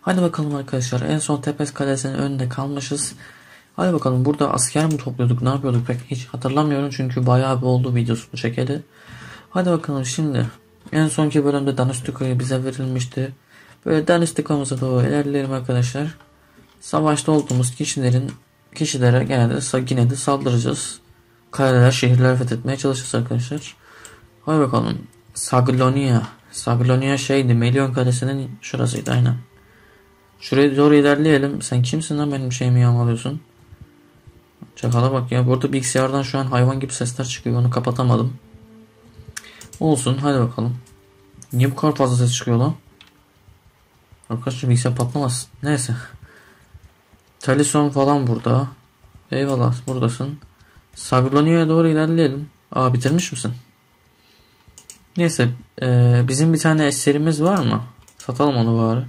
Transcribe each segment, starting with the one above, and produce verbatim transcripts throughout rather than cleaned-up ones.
Hadi bakalım arkadaşlar, en son Tepes Kalesi'nin önünde kalmışız. Hadi bakalım, burada asker mi topluyorduk, ne yapıyorduk pek hiç hatırlamıyorum çünkü bayağı bir oldu videosunu çekeli. Hadi bakalım, şimdi en sonki bölümde Danıştıka'yı bize verilmişti. Böyle Danıştıka'mıza doğru ilerleyelim arkadaşlar. Savaşta olduğumuz kişilerin kişilere genelde yine de saldıracağız. Kaleler, şehirler fethetmeye çalışacağız arkadaşlar. Hadi bakalım. Saglonia. Saglonia şeydi, Melyon Kalesi'nin şurasıydı aynen. Şuraya doğru ilerleyelim. Sen kimsin lan, benim şeyimi yağmalıyorsun? Çakala bak ya. Burada bilgisayardan şu an hayvan gibi sesler çıkıyor. Onu kapatamadım. Olsun, hadi bakalım. Niye bu kadar fazla ses çıkıyor lan? Arkadaşlar bilgisayar patlamaz. Neyse. Talison falan burada. Eyvallah, buradasın. Saglonia'ya doğru ilerleyelim. Aa, bitirmiş misin? Neyse. Ee, bizim bir tane eserimiz var mı? Satalım onu bari.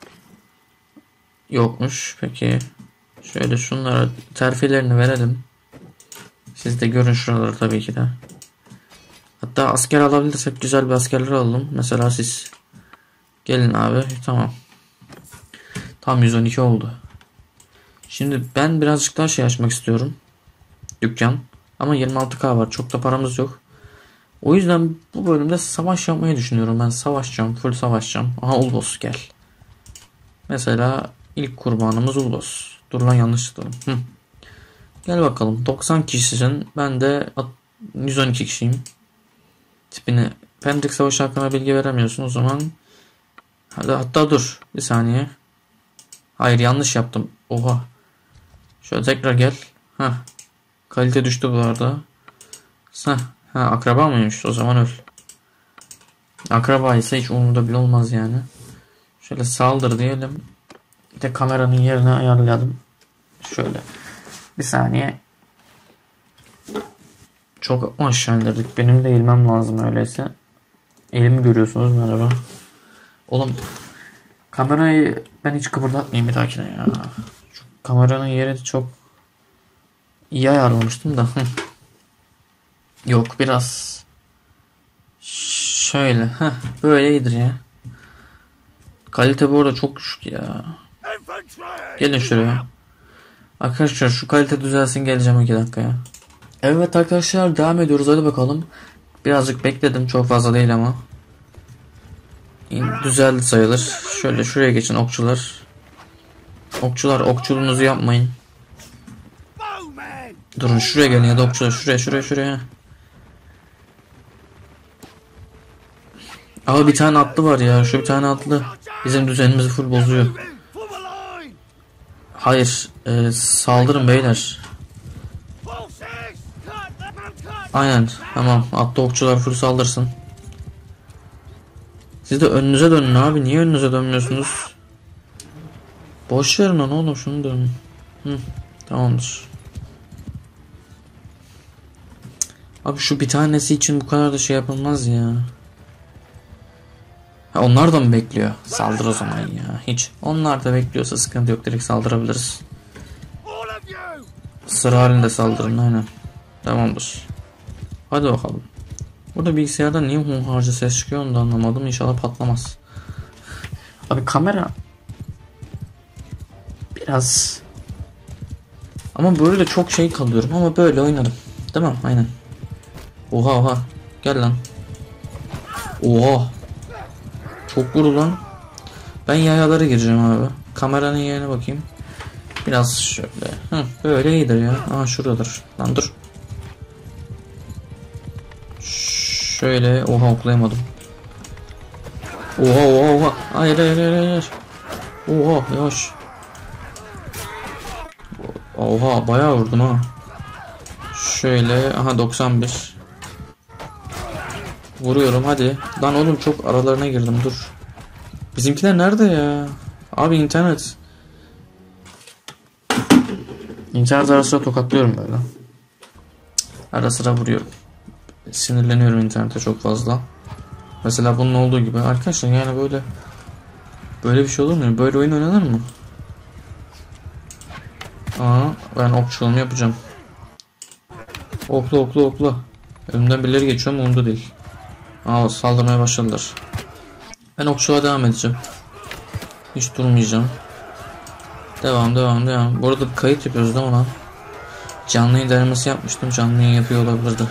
Yokmuş. Peki. Şöyle şunlara terfilerini verelim. Siz de görün şuraları tabii ki de. Hatta asker alabilirsek güzel bir askerler alalım. Mesela siz. Gelin abi. Tamam. Tam yüz on iki oldu. Şimdi ben birazcık daha şey açmak istiyorum. Dükkan. Ama yirmi altı K var. Çok da paramız yok. O yüzden bu bölümde savaş yapmayı düşünüyorum. Ben savaşacağım. Full savaşacağım. Aha, Ulbos gel. Mesela ilk kurbanımız Ulbos. Dur lan, yanlış dedim. Hı. Gel bakalım. doksan kişisin. Ben de yüz on iki kişiyim. Tipini. Pendik Savaşı hakkında bilgi veremiyorsun o zaman. Hadi, hatta dur. Bir saniye. Hayır, yanlış yaptım. Oha. Şöyle tekrar gel. Heh. Kalite düştü bu arada. Heh. Ha, akraba mıymış? O zaman öl. Akraba ise hiç umurda bile olmaz yani. Şöyle saldır diyelim. Bir de kameranın yerini ayarladım. Şöyle. Bir saniye. Çok aşağı indirdik. Benim de eğilmem lazım öyleyse. Elimi görüyorsunuz, merhaba. Oğlum, kamerayı ben hiç kıpırdatmayayım bir dahakine ya. Şu kameranın yeri çok iyi ayarlamıştım da. Yok, biraz şöyle. Heh, böyle iyidir ya. Kalite bu arada çok düşük ya. Gelin şuraya. Arkadaşlar şu kalite düzelsin, geleceğim iki dakikaya. Evet arkadaşlar, devam ediyoruz, hadi bakalım. Birazcık bekledim, çok fazla değil ama. Düzeldi sayılır. Şöyle şuraya geçin okçular. Okçular, okçuluğunuzu yapmayın. Durun, şuraya gelin ya da okçular, şuraya şuraya şuraya. Abi bir tane atlı var ya, şu bir tane atlı bizim düzenimizi full bozuyor. Hayır, e, saldırın beyler. Aynen, tamam, atlı okçular full saldırsın. Siz de önünüze dönün abi, niye önünüze dönmüyorsunuz? Boş verin onu oğlum, şunu dönün. Hı, tamamdır. Abi şu bir tanesi için bu kadar da şey yapılmaz ya. Ha, onlar da mı bekliyor? Saldır o zaman ya. Hiç. Onlar da bekliyorsa sıkıntı yok. Direkt saldırabiliriz. Sıra halinde saldırın aynen. Tamamdır. Hadi bakalım. Burada bilgisayarda niye hunharca ses çıkıyor onu da anlamadım. İnşallah patlamaz. Abi kamera biraz, ama böyle de çok şey kalıyorum ama böyle oynadım. Değil mi? Aynen. Oha oha. Gel lan. Oha. Çok vurdu lan. Ben yayalara gireceğim abi. Kameranın yerine bakayım. Biraz şöyle. Hı, böyle iyidir ya. Aha, şuradadır. Lan dur. Şöyle. Oha, oklayamadım. Oha oha oha. Hayır hayır hayır hayır. Oha, yavaş. Oha, bayağı vurdum ha. Şöyle. Aha, doksan bir. Vuruyorum hadi. Lan oğlum, çok aralarına girdim, dur. Bizimkiler nerede ya? Abi internet. İnternet ara sıra tokatlıyorum böyle. Ara sıra vuruyorum. Sinirleniyorum internete çok fazla. Mesela bunun olduğu gibi. Arkadaşlar yani böyle böyle bir şey olur mu? Böyle oyun oynanır mı? Aa, ben okçuluğumu yapacağım. Okla okla okla. Önümden birileri geçiyor ama umurumda değil. Aa, saldırmaya başladılar. Ben okçuluğa devam edeceğim. Hiç durmayacağım. Devam devam devam. Bu arada kayıt yapıyoruz değil mi lan? Canlı yayın denemesi yapmıştım. Canlı yayın yapıyor olabilirdi.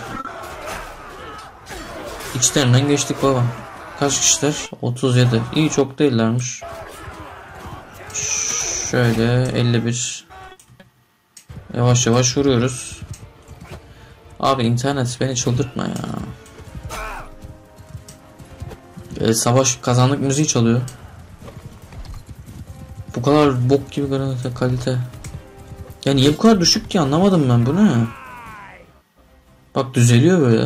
İçlerinden geçtik baba. Kaç kişiler? otuz yedi. İyi, çok değillermiş. Şöyle elli bir. Yavaş yavaş vuruyoruz. Abi internet beni çıldırtma ya. Ee, savaş kazandık müziği çalıyor. Bu kadar bok gibi kalite, kalite. Ya niye bu kadar düşük ki, anlamadım ben, bu ne? Bak düzeliyor böyle.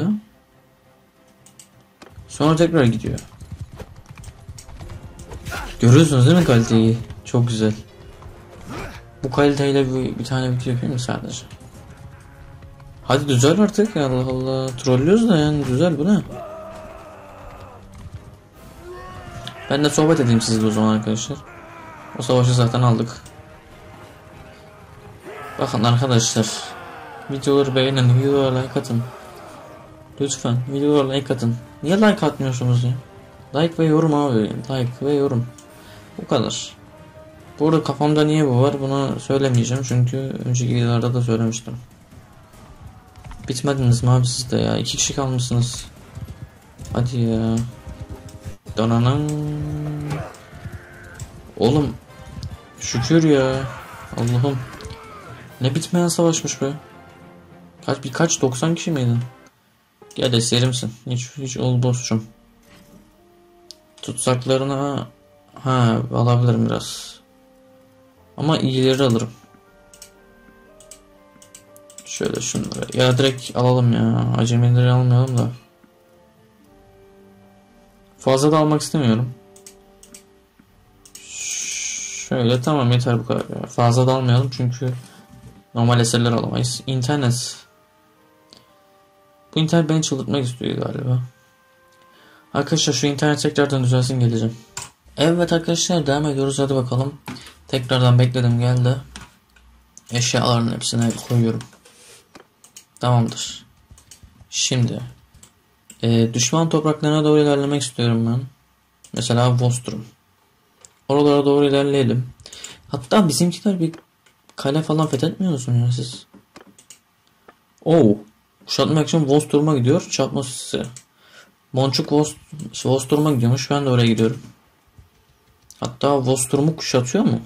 Sonra tekrar gidiyor. Görüyorsunuz değil mi kaliteyi? Çok güzel. Bu kaliteyle bir, bir tane video yapayım mı sadece? Hadi düzel artık, Allah Allah. Trollüyoruz da yani, düzel, bu ne? Ben de sohbet edeyim sizle o zaman arkadaşlar. O savaşı zaten aldık. Bakın arkadaşlar. Videoları beğenin, videolara like atın. Lütfen videolara like atın. Niye like atmıyorsunuz ya? Like ve yorum abi. Like ve yorum. Bu kadar. Bu arada kafamda niye bu var bunu söylemeyeceğim çünkü önceki videolarda da söylemiştim. Bitmediniz mi abi siz de ya? İki kişi kalmışsınız. Hadi ya. Donanan. Oğlum. Şükür ya. Allah'ım. Ne bitmeyen savaşmış be. Kaç birkaç doksan kişi miydin? Gel eserimsin. Hiç hiç ol dostum. Tutsaklarına ha alabilirim biraz. Ama iyileri alırım. Şöyle şunları. Ya direkt alalım ya. Acemileri almayalım da. Fazla da almak istemiyorum. Şöyle tamam, yeter bu kadar ya. Fazla da almayalım çünkü normal eserler alamayız. İnternet. Bu internet beni çıldırtmak istiyor galiba. Arkadaşlar şu internet tekrardan düzelsin, geleceğim. Evet arkadaşlar, devam ediyoruz, hadi bakalım. Tekrardan bekledim, geldi. Eşyaların hepsine koyuyorum. Tamamdır. Şimdi e, düşman topraklarına doğru ilerlemek istiyorum ben. Mesela Vostrum. Oralara doğru ilerleyelim. Hatta bizimkiler bir kale falan fethetmiyor musun ya siz? Oo. Kuşatmak için Vostrum'a gidiyor. Çarpma sisi. Monçuk Vost Vostrum'a gidiyormuş. Ben de oraya gidiyorum. Hatta Vostrum'u kuşatıyor mu?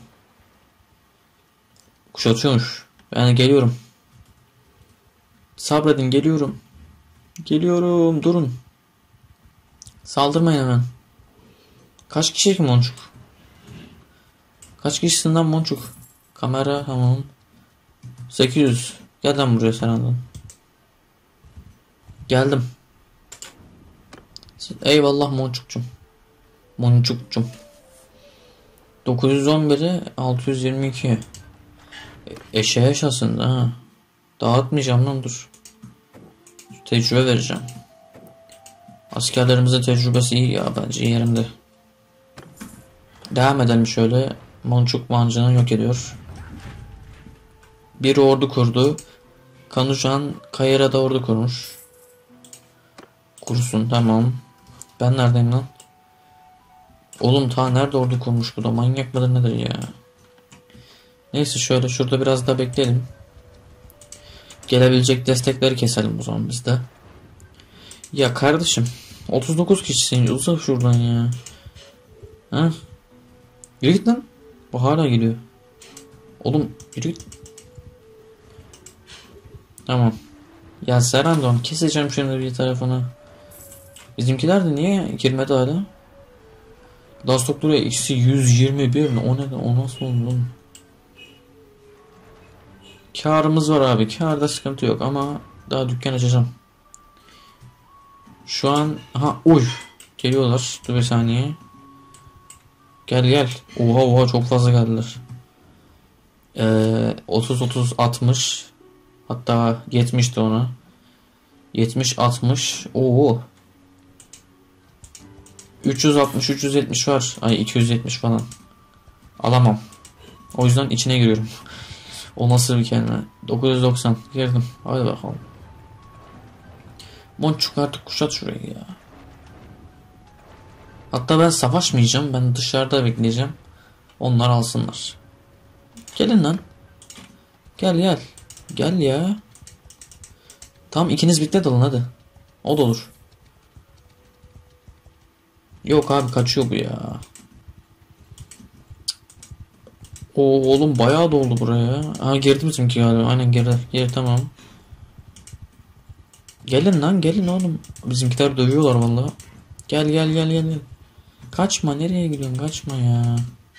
Kuşatıyormuş. Ben geliyorum. Sabredin, geliyorum. Geliyorum, durun. Saldırmayın hemen. Kaç kişi ki Monçuk? Kaç kişisin lan Monçuk? Kamera tamam. sekiz yüz. Gel lan buraya sen adam. Geldim. Eyvallah Monçukcum. Monçukcum. dokuz yüz on biri altı yüz yirmi iki. Eşe yaşasın da ha. Dağıtmayacağım lan, dur. Tecrübe vereceğim. Askerlerimizin tecrübesi iyi ya, bence yerinde. Devam edelim şöyle. Monçuk mancını yok ediyor. Bir ordu kurdu. Kanucan Kayır'a da ordu kurmuş. Kursun tamam. Ben neredeyim lan? Oğlum ta nerede ordu kurmuş bu da, manyak mıdır nedir ya? Neyse şöyle şurada biraz daha bekleyelim. Gelebilecek destekleri keselim o zaman biz de. Ya kardeşim otuz dokuz kişisin, uzak şuradan ya. Ha? Yürü git lan. Bu hala geliyor. Oğlum yürü git. Tamam. Ya Serandon keseceğim şimdi bir tarafını. Bizimkiler de niye girmedi hala? Dastoklu'ya eksi yüz yirmi bir mi? O ne? O nasıl oldu? Karımız var abi. Karda sıkıntı yok ama daha dükkan açacağım. Şu an ha uy geliyorlar. Dur bir saniye. Gel gel. Oha oha çok fazla geldiler. Ee, otuz otuz altmış. Hatta yetmişti ona. yetmiş altmış. Oo. üç yüz altmış üç yüz yetmiş var. Ay iki yüz yetmiş falan. Alamam. O yüzden içine giriyorum. O nasıl bir kelime? dokuz yüz doksan girdim. Hadi bakalım. Monçuk artık kuşat şurayı ya. Hatta ben savaşmayacağım. Ben dışarıda bekleyeceğim. Onlar alsınlar. Gelin lan. Gel gel. Gel ya. Tam ikiniz birlikte dalın hadi. O da olur. Yok abi kaçıyor bu ya. O oğlum bayağı doldu buraya. Ha girdi bizimki galiba. Aynen girdi. Geri tamam. Gelin lan gelin oğlum. Bizimkiler dövüyorlar vallahi. Gel gel gel gel. Kaçma nereye gidiyorsun kaçma ya.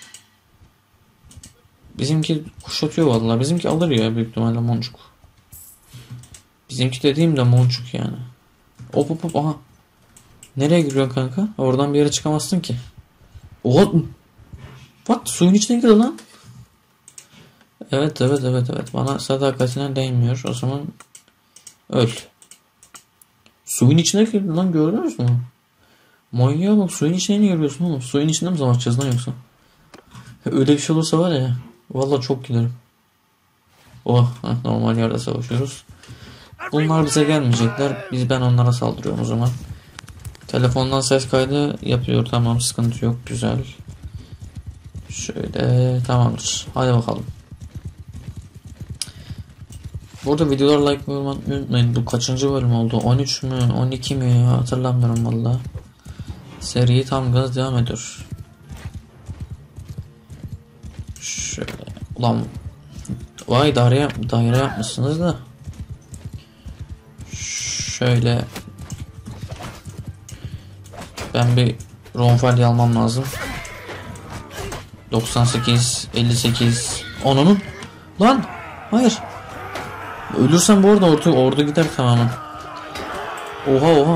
Bizimki kuşatıyor vallahi. Bizimki alır ya büyük ihtimalle Moncuk. Bizimki dediğim de Moncuk yani. Hop hop hop aha. Nereye giriyorsun kanka? Oradan bir yere çıkamazsın ki. Oha. What? Suyun içine girdi lan. Evet evet evet evet. Bana sadakatine değmiyor. O zaman öl. Suyun içine girdi lan gördünüz mü? Manyağa bak suyun içine niye giriyorsun oğlum? Suyun içinde mi savaşacağız lan yoksa? Öyle bir şey olursa var ya. Vallahi çok giderim. Oh normal yerde savaşıyoruz. Bunlar bize gelmeyecekler. Biz ben onlara saldırıyorum o zaman. Telefondan ses kaydı yapıyor. Tamam sıkıntı yok. Güzel. Şöyle tamamdır. Hadi bakalım. Burada videolar like unutmayın. Bu kaçıncı bölüm oldu? on üç mü? on iki mi? Hatırlamıyorum valla. Seriyi tam gaz devam ediyor. Şöyle. Ulan. Vay daire, daire yapmışsınız da. Şöyle. Ben bir Ronfal'i almam lazım. doksan sekiz, elli sekiz. Onun. Lan. Hayır. Ölürsem bu arada ordu, ordu gider tamamen. Oha oha.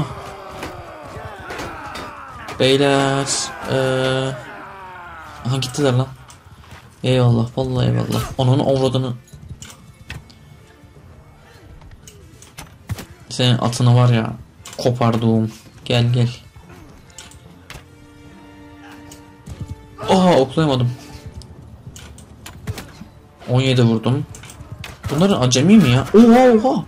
Beyler. Ee... Aha gittiler lan. Eyvallah vallahi eyvallah. Onun avradını. Senin atını var ya. Koparduğum. Gel gel. Oha oklayamadım. on yedi vurdum. Bunların acemi mi ya? Oha oha.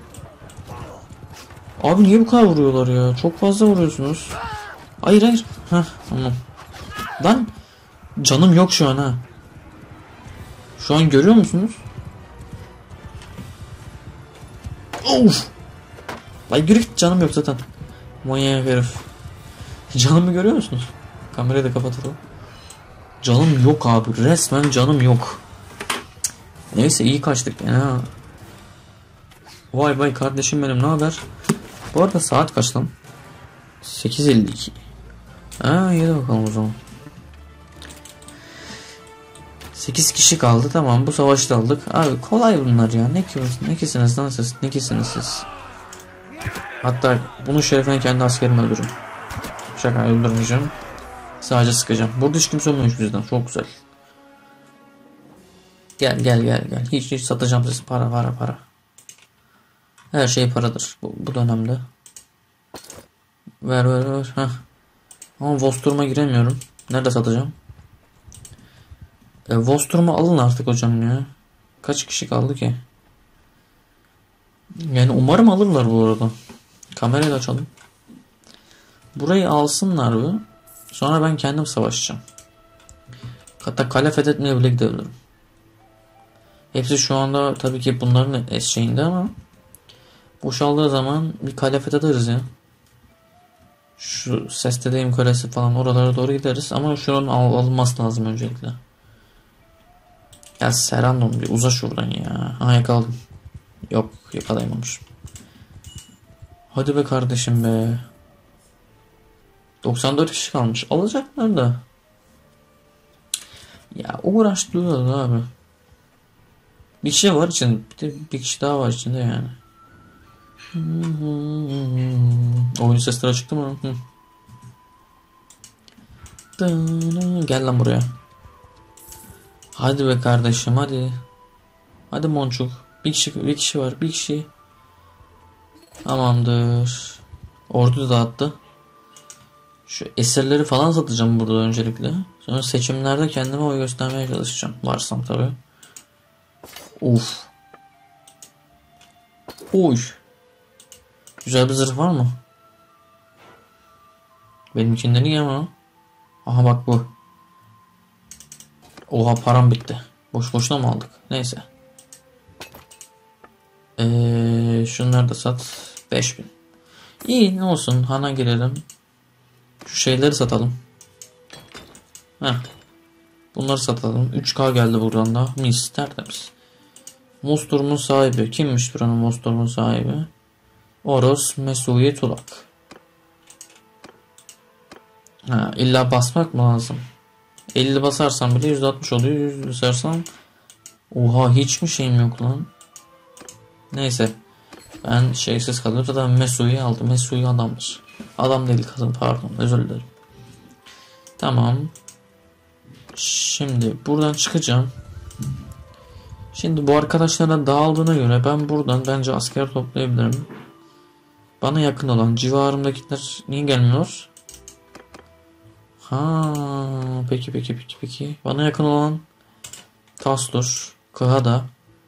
Abi niye bu kadar vuruyorlar ya? Çok fazla vuruyorsunuz. Hayır hayır. Heh tamam. Lan canım yok şu an ha. Şu an görüyor musunuz? Of. Lan yürü git canım yok zaten. Manyak herif. Canımı görüyor musunuz? Kamerayı da kapatalım. Canım yok abi. Resmen canım yok. Neyse iyi kaçtık ya. Vay vay kardeşim benim ne haber? Bu arada saat kaç lan? sekiz elli iki. Ha iyi bakalım o zaman. sekiz kişi kaldı tamam bu savaşı da aldık. Abi kolay bunlar ya. Ne ki ne kisiniz lan siz? Ne kisiniz siz? Hatta bunun şerefine kendi askerimi öldürürüm. Şaka öldürmeyeceğim. Sadece sıkacağım. Burada hiç kimse olmuyor bizden. Çok güzel. Gel gel gel gel. Hiç hiç satacağım size. Para para para. Her şey paradır. Bu, bu dönemde. Ver ver ver. Heh. Ama Vosturm'a giremiyorum. Nerede satacağım? E, Vosturm'u alın artık hocam ya. Kaç kişi kaldı ki? Yani umarım alırlar bu arada. Kamerayı da açalım. Burayı alsınlar mı? Sonra ben kendim savaşacağım. Hatta kale fethetmeye bile gidebilirim. Hepsi şu anda tabii ki bunların eşeğinde ama boşaldığı zaman bir kale fethederiz ya. Şu Sestedeyim Kalesi falan oralara doğru gideriz ama şunun al alınması lazım öncelikle. Ya Serandon bir uza şuradan ya. Ha yakaladım. Yok yakalayamamışım. Hadi be kardeşim be. doksan dört kişi kalmış. Alacaklar da. Ya uğraştırıyorlar abi. Bir kişi var içinde. Bir, bir kişi daha var içinde yani. Oyun sesleri çıktı mı? Hı. Gel lan buraya. Hadi be kardeşim hadi. Hadi Moncuk. Bir kişi, bir kişi var. Bir kişi. Tamamdır. Ordu dağıttı. Şu eserleri falan satacağım burada öncelikle. Sonra seçimlerde kendime oy göstermeye çalışacağım. Varsam tabi. Uf. Oy. Güzel bir zırh var mı? Benimkinden iyi ama. Aha bak bu. Oha param bitti. Boş boşuna mı aldık? Neyse. Ee, şunları da sat. beş bin. İyi ne olsun. Han'a girelim. Şu şeyleri satalım. Heh. Bunları satalım. üç K geldi buradan da. Mis tertemiz. Mostur'un sahibi. Kimmiş buranın Mostur'un sahibi? Oros Mesui Tulak. Ha, illa basmak mı lazım? elli basarsam bile yüzde altmış oluyor. yüz basarsam oha hiç mi şeyim yok lan? Neyse. Ben şeysiz kalıyorum. Zaten Mesu'yu aldım. Mesu'yu adamdır. Adam değil kadın pardon. Özür dilerim. Tamam. Şimdi buradan çıkacağım. Şimdi bu arkadaşlara dağıldığına göre ben buradan bence asker toplayabilirim. Bana yakın olan civarımdakiler niye gelmiyor? Ha, peki peki peki peki. Bana yakın olan Tastur, Kıhada.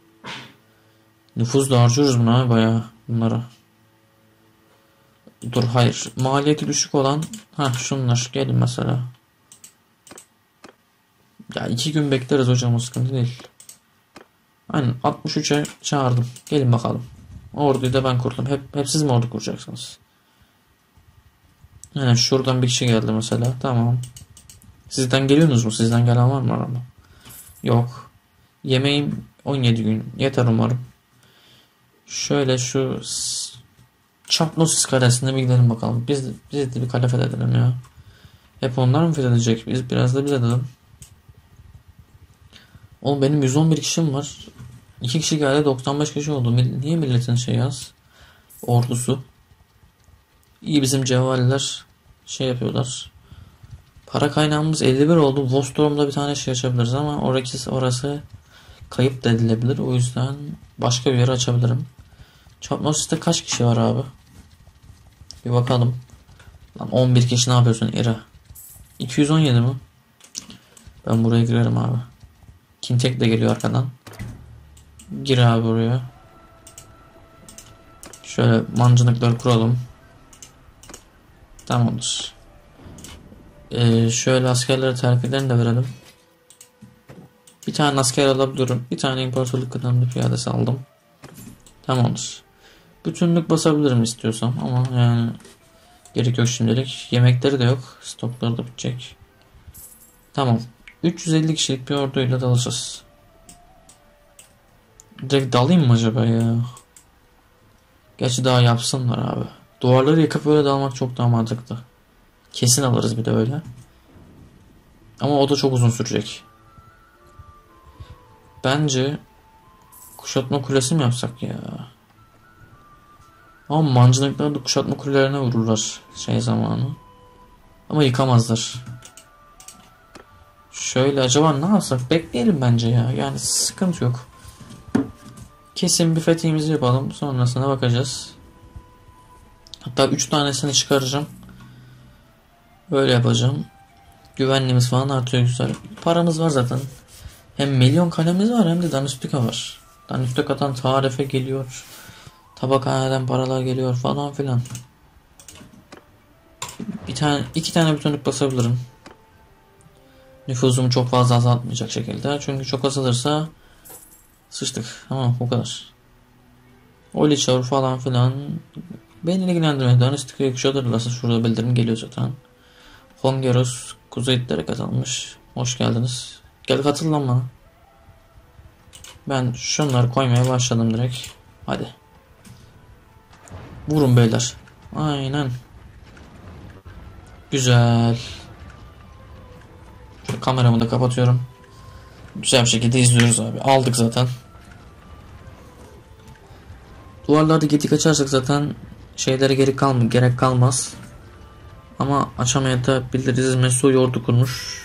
Nüfus da harcıyoruz buna bayağı bunlara. Dur hayır. Maliyeti düşük olan ha şunlar gelin mesela. Ya iki gün bekleriz hocam o sıkıntı değil. Aynen altmış üçe çağırdım. Gelin bakalım. Orduyu da ben kurdum. Hep, hep siz mi ordu kuracaksınız? Yani şuradan bir kişi geldi mesela. Tamam. Sizden geliyorsunuz mu? Sizden gelen var mı arama? Yok. Yemeğim on yedi gün. Yeter umarım. Şöyle şu Çapnos kalesine bir gidelim bakalım. Biz, biz de bir kale fethedelim ya. Hep onlar mı fethedecek? Biz biraz da biz edelim. Oğlum benim yüz on bir kişim var. iki kişi geldi doksan beş kişi oldu. Niye milletin şey yaz? Ordusu. İyi bizim cevaliler şey yapıyorlar. Para kaynağımız elli bir oldu. Vostrom'da bir tane şey açabiliriz ama orası, orası kayıp da edilebilir. O yüzden başka bir yere açabilirim. Çapnosis'te kaç kişi var abi? Bir bakalım. Lan on bir kişi ne yapıyorsun İra? iki yüz on yedi mi? Ben buraya girerim abi. Kintek de geliyor arkadan. Gir abi buraya. Şöyle mancınıkları kuralım. Tamamdır. Ee, şöyle askerlere terfilerini de verelim. Bir tane asker alabiliyorum. Bir tane imparatorluk kıdemli piyadesi aldım. Tamamdır. Bütünlük basabilirim istiyorsam ama yani gerek yok şimdilik. Yemekleri de yok. Stokları da bitecek. Tamam. üç yüz elli kişilik bir orduyla dalacağız. Direkt dalayım mı acaba ya? Gerçi daha yapsınlar abi. Duvarları yıkıp öyle dalmak çok daha mantıklı. Kesin alırız bir de öyle. Ama o da çok uzun sürecek. Bence kuşatma kulesi mi yapsak ya? Ama mancınıkları da kuşatma kulelerine vururlar şey zamanı. Ama yıkamazlar. Şöyle acaba ne yapsak? Bekleyelim bence ya. Yani sıkıntı yok. Kesin bir fethimizi yapalım. Sonrasına bakacağız. Hatta üç tanesini çıkaracağım. Böyle yapacağım. Güvenliğimiz falan artıyor güzel. Paramız var zaten. Hem milyon kalemiz var hem de Danüstika var. Danüstika'dan tarife geliyor. Tabakhaneden paralar geliyor falan filan. Bir tane, iki tane bütünlük basabilirim. Nüfusumu çok fazla azaltmayacak şekilde. Çünkü çok azalırsa sıçtık. Tamam bu kadar. Oliçor falan filan. Beni ilgilendirmedi. Danüstika'yı kuşatırlarsa şurada bildirim geliyor zaten. Hongeros kuzeyitlere katılmış. Hoş geldiniz. Gel katıl lan bana. Ben şunları koymaya başladım direkt. Hadi. Vurun beyler. Aynen. Güzel. Şöyle kameramı da kapatıyorum. Güzel bir şekilde izliyoruz abi. Aldık zaten. Duvarlarda gedik açarsak zaten şeylere gerek kalmaz, gerek kalmaz. Ama açamayabiliriz. Mesut ordu kurmuş.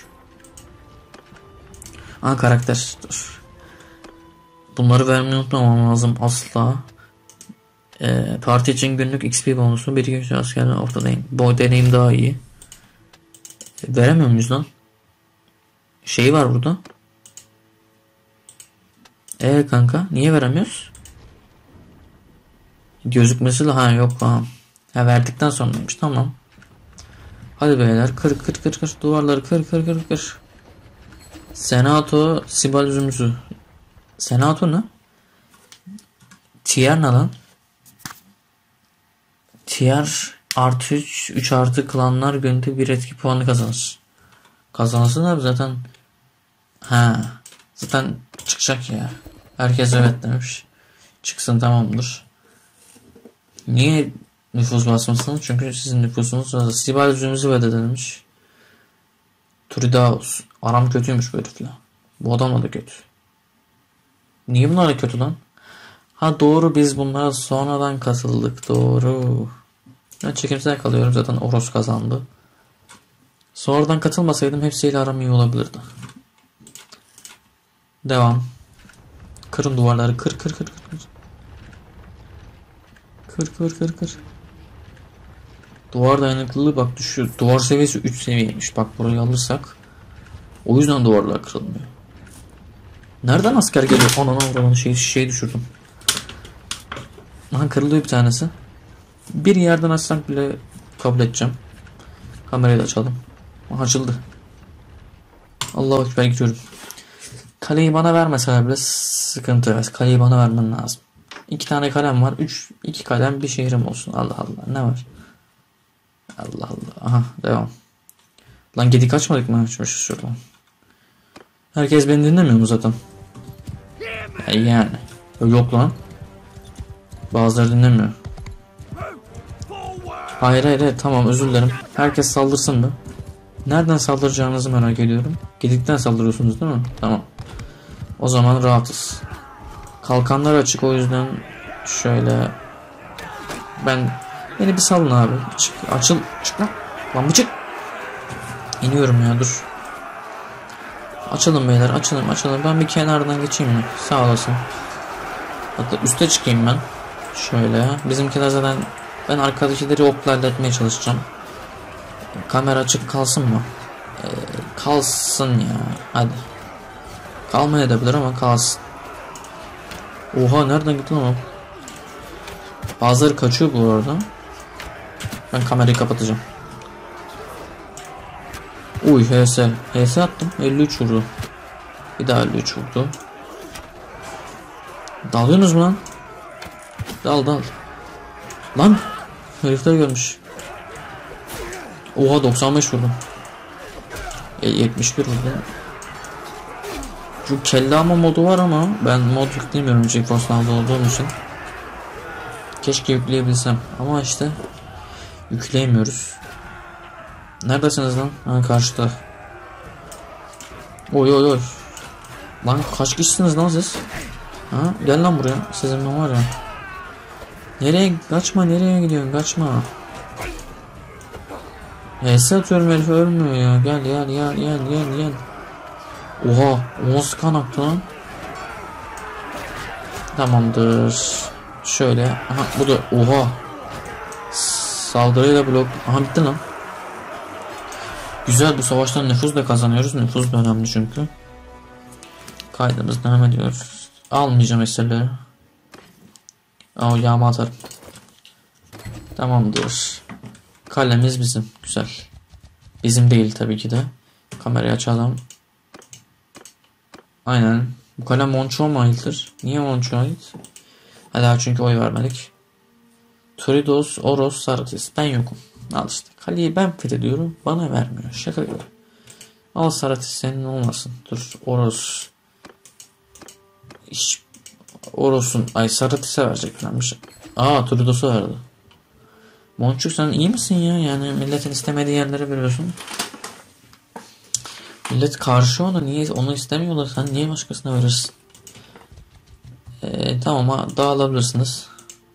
Aa karakter. Dur. Bunları vermeyi unutmamam lazım asla. Ee, parti için günlük X P bonusu. Bir iki askerler ortadayım. Boy deneyim daha iyi. E, veremiyor muyuz lan? Şey var burada. Eee kanka niye veremiyoruz? Gözükmesi de ha yok falan. Ha verdikten sonraymış tamam. Hadi beyler kır kır kır kır duvarları kır kır kır kır. Senato Sibel Üzümcü. Senato ne? Tier ne lan? Tier artı üç, üç artı klanlar günlük bir etki puanı kazanır. Kazansın abi zaten. Ha, zaten çıkacak ya. Herkes evet demiş. Çıksın, tamamdır. Niye nüfus basmasınız? Çünkü sizin nüfusunuz fazla. Sibel Üzümcü ve de denilmiş. Turidaus. Aram kötüymüş bu herifle. Bu adam da kötü. Niye bunlar da kötü lan? Ha doğru, biz bunlara sonradan katıldık. Doğru. Ben çekimsel kalıyorum zaten, Oros kazandı. Sonradan katılmasaydım hepsiyle aram iyi olabilirdi. Devam. Kırın duvarları. Kır kır kır kır. Kır kır kır kır. Duvar dayanıklılığı bak düşüyor. Duvar seviyesi üç seviyeymiş. Bak burayı alırsak. O yüzden duvarlar kırılmıyor. Nereden asker geliyor? Ananı avradanı şey, şey düşürdüm. Aha, kırılıyor bir tanesi. Bir yerden açsak bile kabul edeceğim. Kamerayı da açalım. Aha, açıldı. Allahu Ekber, gidiyorum. Kaleyi bana vermeseler bile sıkıntı yok. Kaleyi bana vermen lazım. İki tane kalem var. Üç, iki kalem bir şehrim olsun. Allah Allah. Ne var? Allah Allah. Aha, devam. Lan gedik açmadık mı? Açmışız şuradan. Herkes beni dinlemiyor mu zaten? E yani. Yok lan. Bazıları dinlemiyor. Hayır hayır hayır, tamam, özür dilerim. Herkes saldırsın mı? Nereden saldıracağınızı merak ediyorum. Gedikten saldırıyorsunuz değil mi? Tamam. O zaman rahatız. Kalkanlar açık, o yüzden şöyle ben beni bir salın abi. Çık, açıl, çık lan. Lan bir çık. İniyorum ya, dur. Açalım beyler, açalım açalım. Ben bir kenardan geçeyim mi? Sağ olasın. Hatta üste çıkayım ben. Şöyle. Bizimkiler zaten, ben arkadakileri oklarla etmeye çalışacağım. Kamera açık kalsın mı? Ee, kalsın ya. Hadi. Kalmayabilir ama kalsın. Oha, nereden gitti lan o? Bazıları kaçıyor bu arada. Ben kamerayı kapatacağım. Uy, H S. H S attım. elli üç vurdu. Bir daha elli üç vurdu. Dalıyorsunuz mu lan? Dal dal. Lan. Herifler görmüş. Oha, doksan beş vurdum. E, yetmiş bir vurdum. Şu kelle alma modu var ama ben mod yüklemiyorum GeForce Now'da olduğum için. Keşke yükleyebilsem ama işte yükleyemiyoruz. Neredesiniz lan? Ha, karşıda. Oy oy oy. Lan kaç kişisiniz lan siz? Ha, gel lan buraya. Sizin ne var ya? Nereye? Kaçma, nereye gidiyorsun? Kaçma. H S atıyorum, herif ölmüyor ya. Gel gel gel gel gel gel. Oha, o nasıl kan aktı lan? Tamamdır. Şöyle. Aha, bu da oha. Saldırıyla blok. Aha, bitti lan. Güzel, bu savaştan nüfus da kazanıyoruz. Nüfus da önemli çünkü. Kaydımız devam ediyor. Almayacağım eserleri. Aa, yağma atarım. Tamamdır. Kalemiz bizim. Güzel. Bizim değil tabii ki de. Kamerayı açalım. Aynen. Bu kalem Monço'ya mı aittir? Niye Monço'ya ait? Hala çünkü oy vermedik. Toridos, Oros, Saratis. Ben yokum. Al işte. Kaleyi ben fethediyorum. Bana vermiyor. Şaka gibi. Al Saratis, senin olmasın. Dur. Oros. İş. Oros'un. Ay, Saratis'e vereceklermiş. Aa, Toridos'a verdi. Monçuk, sen iyi misin ya? Yani milletin istemediği yerlere veriyorsun. Millet karşı ona, niye onu istemiyorlar, sen niye başkasına verirsin? Ee, tamam, dağılabilirsiniz.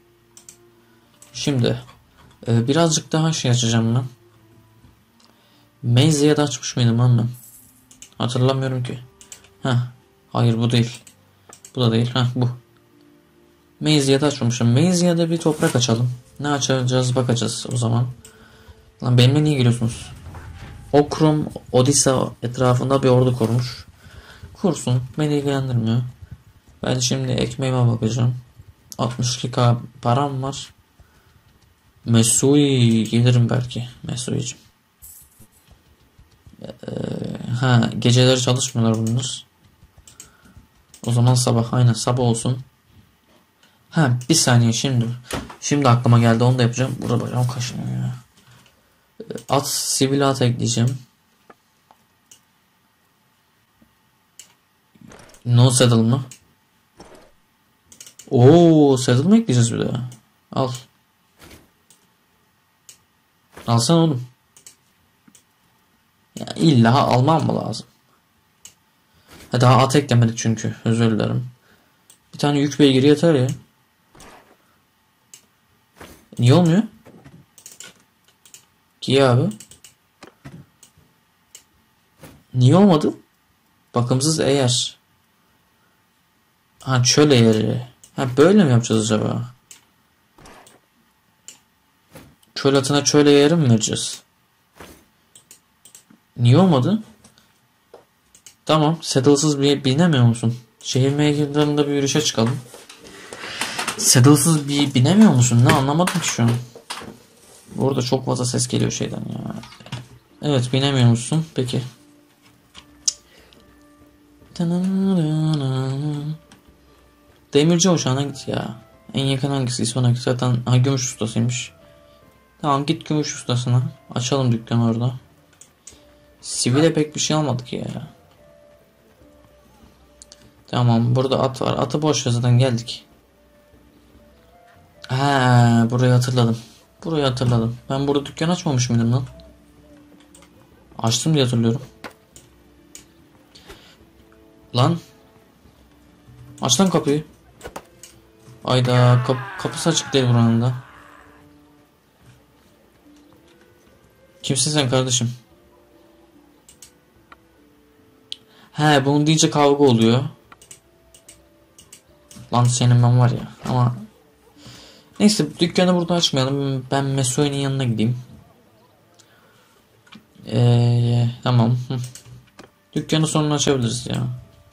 Şimdi e, birazcık daha şey açacağım ben. Meyzi'ye de açmış mıydım lan ben? Hatırlamıyorum ki. Heh, hayır bu değil. Bu da değil. Heh, bu. Meyzi'ye de açmamışım. Meyzi'ye de bir toprak açalım. Ne açacağız bakacağız o zaman. Lan benimle niye giriyorsunuz? Okrum Odisa etrafında bir ordu kurmuş. Kursun, beni ilgilendirmiyor. Ben şimdi ekmeğime bakacağım. altmış iki K param var. Mesui gelirim belki. Mesui'cim. Ee, Ha, geceleri çalışmıyorlar bunlar. O zaman sabah, aynen sabah olsun. Ha, bir saniye şimdi. Şimdi aklıma geldi, onu da yapacağım. Burada bacağım kaşınıyor ya. At, sivil at ekleyeceğim. No saddle mı? Oo, saddle mı ekleyeceğiz bir daha? Al. Alsana oğlum. Ya illa almam mı lazım? Ha, daha at eklemedik çünkü. Özür dilerim. Bir tane yük beygiri yeter ya. Niye olmuyor? Ki abi. Niye olmadı? Bakımsız eğer. Ha, çöl eğeri. Ha, böyle mi yapacağız acaba? Çöl atına çöl eğeri mi vereceğiz? Niye olmadı? Tamam. Saddle'sız bir binemiyor musun? Şehir meydanlarında bir yürüyüşe çıkalım. Saddle'sız bir binemiyor musun? Ne, anlamadım ki şu an. Burada çok fazla ses geliyor şeyden ya. Evet, binemiyor musun? Peki. Demirci Ocağı'na git ya. En yakın hangisiyse ona git. Zaten ha, gümüş ustasıymış. Tamam, git gümüş ustasına. Açalım dükkanı orada. Sivile pek bir şey almadık ya. Tamam, burada at var. Atı boş ver, zaten geldik. Ha, burayı hatırladım. Burayı hatırladım. Ben burada dükkan açmamış mıydım lan? Açtım diye hatırlıyorum. Lan. Aç lan kapıyı. Ayda kap kapısı açık değil buranın da. Kimsin sen kardeşim? He, bunu deyince kavga oluyor. Lan senin ben var ya ama. Neyse, dükkanı burada açmayalım. Ben Mesui'nin yanına gideyim. Ee, tamam. Hı. Dükkanı sonra açabiliriz ya.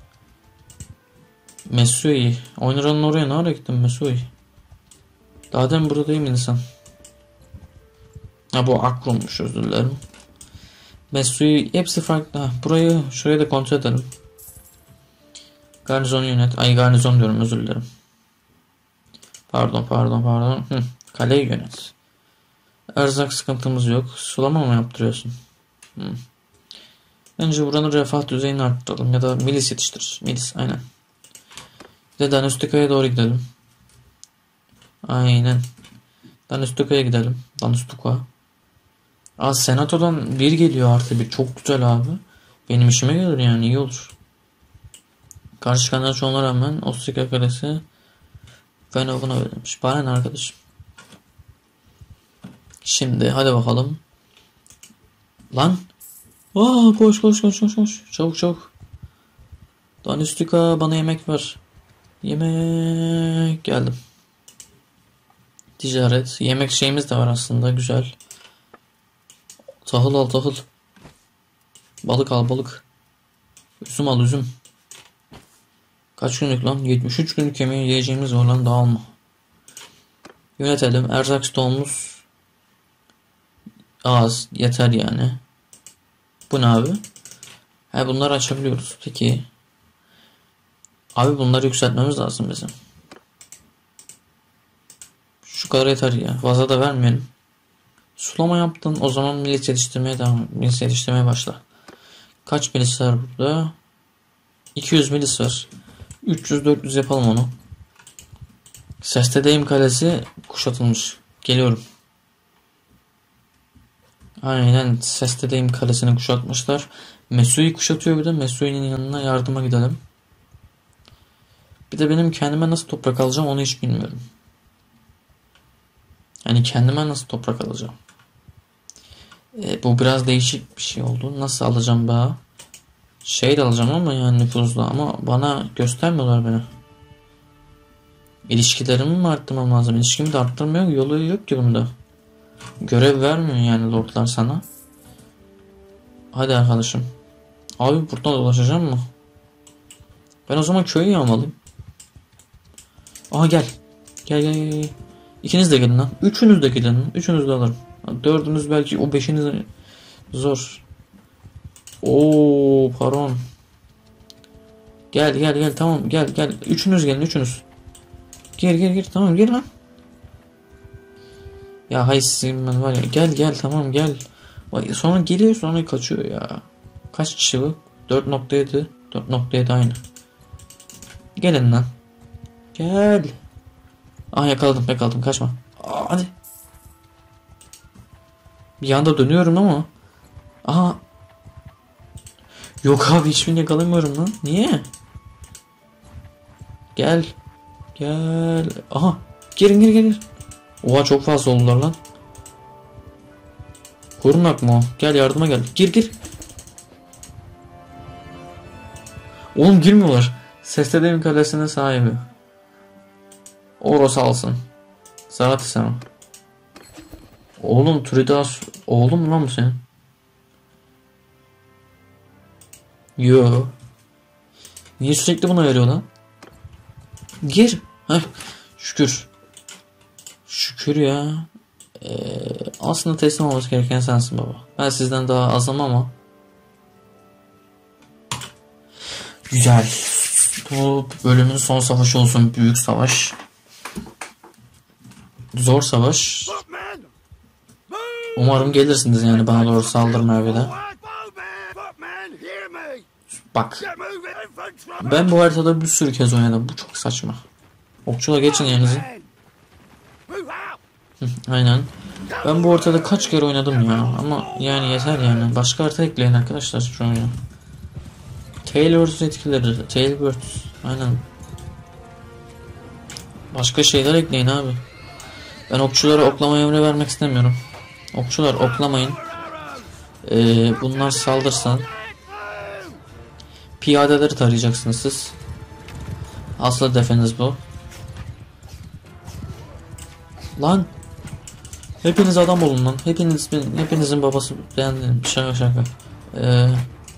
Mesui. Oynar'ın oraya ne ara gittin Mesui? Daha demin burada değil miydin sen? Ha, bu aklımmış, özür dilerim. Mesui hepsi farklı. Ha, burayı şurayı da kontrol edelim. Garnizon yönet. Ay, garnizon diyorum, özür dilerim. Pardon pardon pardon. Hı, kaleyi yönet. Erzak sıkıntımız yok. Sulama mı yaptırıyorsun? Hı. Önce buranın refah düzeyini arttıralım ya da milis yetiştir. Milis, aynen. Bir de Danustika'ya doğru gidelim. Aynen. Danustika'ya gidelim. Danustuka. Aa, senatodan bir geliyor, artı bir. Çok güzel abi. Benim işime gelir yani, iyi olur. Karşı çıkanlar çoğuna rağmen Ostika Kalesi Venov'una verilmiş. Bana ne arkadaşım? Şimdi hadi bakalım. Lan. Aa, koş koş koş koş koş. Çabuk çabuk. Danustika, bana yemek ver. Yemek, geldim. Ticaret. Yemek şeyimiz de var aslında, güzel. Tahıl al tahıl. Balık al balık. Üzüm al üzüm. Kaç günlük lan? yetmiş üç günlük yemeği yiyeceğimiz var lan, dağılma. Yönetelim. Erzak stoğumuz az, yeter yani. Bu ne abi? He, bunları açabiliyoruz. Peki. Abi bunları yükseltmemiz lazım bizim. Şu kadar yeter ya. Fazla da vermeyelim. Sulama yaptın. O zaman milis yetiştirmeye devam. Milis yetiştirmeye başla. Kaç milis var burada? iki yüz milis var. üç yüz dört yüz yapalım onu. Sestedeyim Kalesi kuşatılmış. Geliyorum. Aynen, Sestedeyim Kalesi'ni kuşatmışlar. Mesu'yu kuşatıyor bir de. Mesu'nun yanına yardıma gidelim. Bir de benim kendime nasıl toprak alacağım onu hiç bilmiyorum. Yani kendime nasıl toprak alacağım? E, bu biraz değişik bir şey oldu. Nasıl alacağım be? Şey de alacağım ama yani nüfuzla, ama bana göstermiyorlar beni. İlişkilerimi mi arttırmam lazım? İlişkimi de arttırmıyor. Yolu yok ki bunda. Görev vermiyor yani lordlar sana. Hadi arkadaşım. Abi buradan dolaşacağım mı? Ben o zaman köyü yağmalıyım. Aha gel. Gel gel gel. İkiniz de gelin lan. Üçünüz de gelin. Üçünüz de alırım. Dördünüz belki, o beşiniz zor. Oo pardon. Gel gel gel tamam gel gel. Üçünüz gelin üçünüz. Gir gir gir tamam gir lan. Ya hay sizin ben var ya gel gel tamam gel. Sonra geliyor sonra kaçıyor ya. Kaç kişi bu? dört nokta yedi. dört nokta yedi aynı. Gelin lan. Gel. Ah yakaladım yakaladım kaçma. Aa, hadi. Bir anda dönüyorum ama. Aha. Yok abi hiçbirini yakalamıyorum lan. Niye? Gel. Gel. Aha. Girin gir gir. Oha çok fazla oldular lan. Korunak mı o? Gel yardıma gel. Gir gir. Oğlum girmiyorlar. Sesledemin kalesinin sahibi. Oros alsın. Zarat istemem. Oğlum Turidas. Oğlum mu lan bu senin? Yo. Niye sürekli buna veriyor lan? Gir. Heh. Şükür. Şükür ya. Ee, aslında teslim olması gereken sensin baba. Ben sizden daha azam ama. Güzel. Bu bölümün son savaşı olsun. Büyük savaş. Zor savaş. Umarım gelirsiniz yani bana doğru saldırmaya bile. Bak. Ben bu haritada bir sürü kez oynadım. Bu çok saçma. Okçula geçin yerinizi. Aynen. Ben bu ortada kaç kere oynadım ya. Ama yani yeter yani. Başka harita ekleyin arkadaşlar şu an ya. Tailwords etkileri. Tailwords. Aynen. Başka şeyler ekleyin abi. Ben okçulara oklama emri vermek istemiyorum. Okçular oklamayın. Ee, bunlar saldırsan. Piyadeleri tarayacaksınız siz. Asıl hedefiniz bu. Lan. Hepiniz adam olun lan. Hepiniz, hepinizin babası beğendim. Şaka şaka. Ee,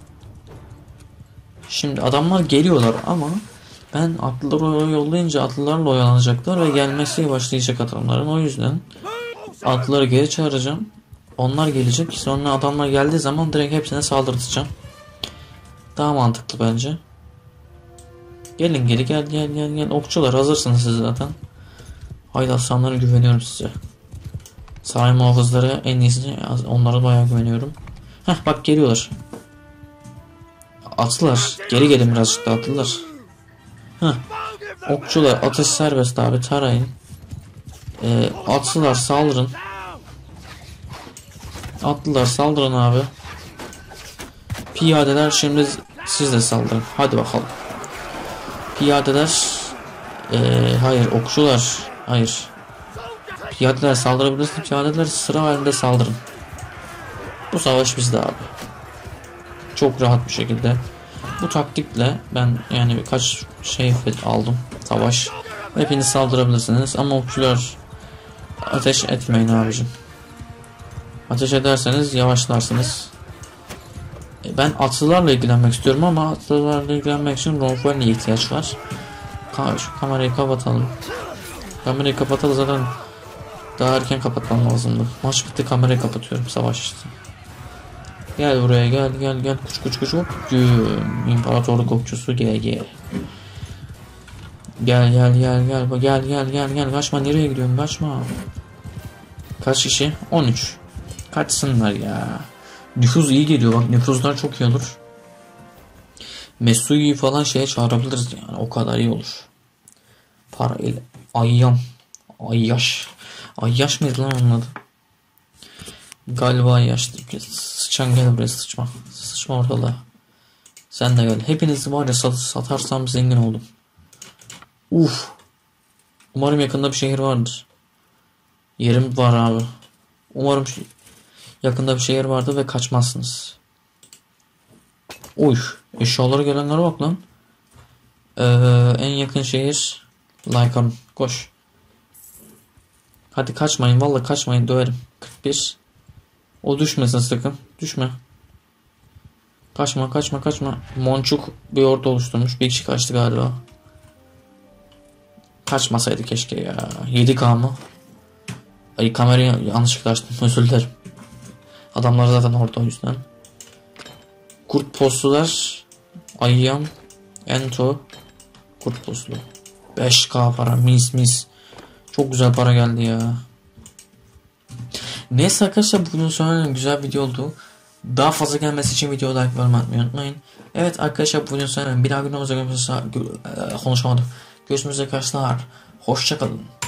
şimdi adamlar geliyorlar ama ben atlıları yollayınca atlılarla oyalanacaklar ve gelmesi başlayacak adamların. O yüzden atlıları geri çağıracağım. Onlar gelecek. Sonra adamlar geldiği zaman direkt hepsine saldırtacağım. Daha mantıklı bence. Gelin geri gel gel gel gel. Okçular hazırsınız siz zaten. Haydi aslanlara güveniyorum size. Saray muhafızları en iyisi. Onlara bayağı güveniyorum. Heh bak geliyorlar. Atlılar. Geri gelin birazcık da atlılar. Heh. Okçular ateş serbest abi tarayın. Ee, atlılar saldırın. Atlılar saldırın abi. Piyadeler şimdi siz de saldırın. Hadi bakalım. Piyadeler ee, hayır okçular hayır. Piyadeler saldırabilirsiniz. Piyadeler sıra halinde saldırın. Bu savaş bizde abi. Çok rahat bir şekilde. Bu taktikle ben yani birkaç şey aldım. Savaş. Hepiniz saldırabilirsiniz ama okçular ateş etmeyin abicim. Ateş ederseniz yavaşlarsınız. Ben atlılarla ilgilenmek istiyorum ama atlılarla ilgilenmek için Ronfuel'e ihtiyaç var. Şu kamerayı kapatalım. Kamerayı kapatalım zaten daha erken kapatmam lazımdı. Maç bitti kamerayı kapatıyorum savaş işte. Gel buraya gel gel gel kuş kuş kuş hop. İmparatorluk okçusu G G. Gel gel gel gel gel gel gel gel kaçma nereye gidiyorsun kaçma. Kaç kişi? on üç. Kaçsınlar ya. Nüfuz iyi geliyor bak nüfuzlar çok iyi olur. Mesu'yu falan şeye çağırabiliriz yani o kadar iyi olur. Para ile Ayyam Ayyaş Ayyaş mıydı lan onun adı? Galiba Ayyaş. Sıçan gel buraya sıçma. Sıçma ortalığa. Sen de gel. Hepinizi var ya sat satarsam zengin oldum. Uf. Umarım yakında bir şehir vardır. Yerim var abi. Umarım yakında bir şehir vardır ve kaçmazsınız. Uy. Eşyalara gelenlere bak lan. Ee, en yakın şehir Lycaon. Koş. Hadi kaçmayın. Vallahi kaçmayın. Döverim. kırk bir. O düşmesin sakın. Düşme. Kaçma kaçma kaçma. Monçuk bir ordu oluşturmuş. Bir kişi kaçtı galiba. Kaçmasaydı keşke ya. yedi K mı? Ay kamerayı yanlışlıkla açtım. Özür dilerim. Adamlar zaten orada o yüzden. Kurt postular. Ayyam. Ento. Kurt postlu. beş K para. Mis mis. Çok güzel para geldi ya. Neyse arkadaşlar, bugün sonra güzel video oldu. Daha fazla gelmesi için video like ve atmayı unutmayın. Evet arkadaşlar, bugün sonra bir daha günümüzde konuşamadım. Görüşmek üzere arkadaşlar. Hoşçakalın.